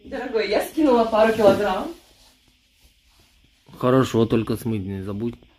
Дорогой, я скинула пару килограмм. Хорошо, только смыть не забудь.